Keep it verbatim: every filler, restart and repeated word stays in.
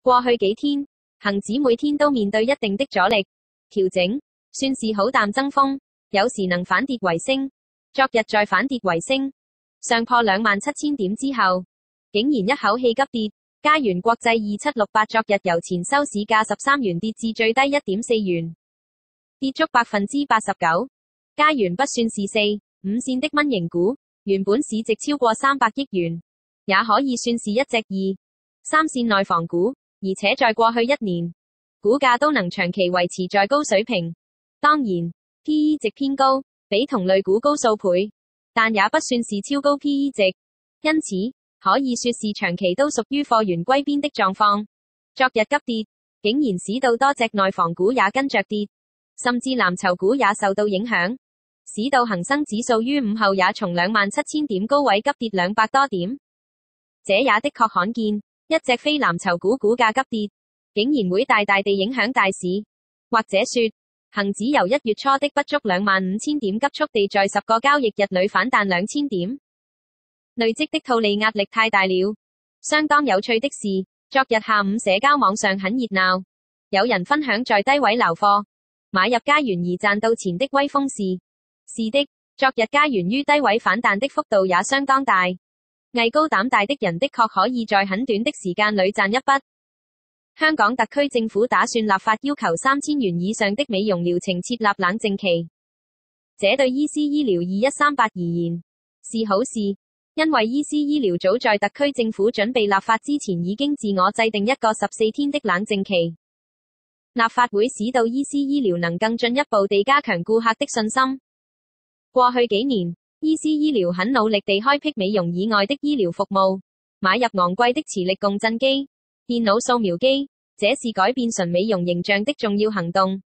過去幾天，恒指每天都面對一定的阻力調整，算是好淡增風，有時能反跌為升。昨日在反跌為升，上破兩萬七千點之後，竟然一口氣急跌。加元國際二七六八昨日由前收市價十三元跌至最低一點四元，跌足百分之八十九。加元不算是四五線的蚊型股，原本市值超過三百億元，也可以算是一隻二三線內房股，而且在過去一年，股價都能長期維持在高水平。當然 ，P E 值偏高，比同類股高數倍，但也不算是超高 P E 值，因此可以說是長期都屬於貨源歸邊的狀況。昨日急跌，竟然使到多隻內房股也跟着跌，甚至藍籌股也受到影響，使到恒生指數於午後也從兩萬七千點高位急跌兩百多點。這也的確罕見，一隻非藍籌股股價急跌，竟然會大大地影響大市。或者說，恒指由一月初的不足兩萬五千點急速地在十個交易日裏反彈兩千點。累積的套利壓力太大了。相當有趣的是，昨日下午社交網上很熱鬧，有人分享在低位撈貨買入加元而賺到錢的威風事。是的，昨日加元於低位反彈的幅度也相當大，藝高膽大的人的確可以在很短的時間裏賺一筆。香港特區政府打算立法要求三千元以上的美容療程設立冷靜期，這對醫思醫療二一三八而言是好事。因為醫思醫療早在特區政府準備立法之前已經自我制定一個十四天的冷靜期，立法會使到醫思醫療能更進一步地加強顧客的信心。過去幾年，醫思醫療很努力地開闢美容以外的醫療服務，買入昂貴的磁力共振機、電腦掃描機，這是改變純美容形象的重要行動。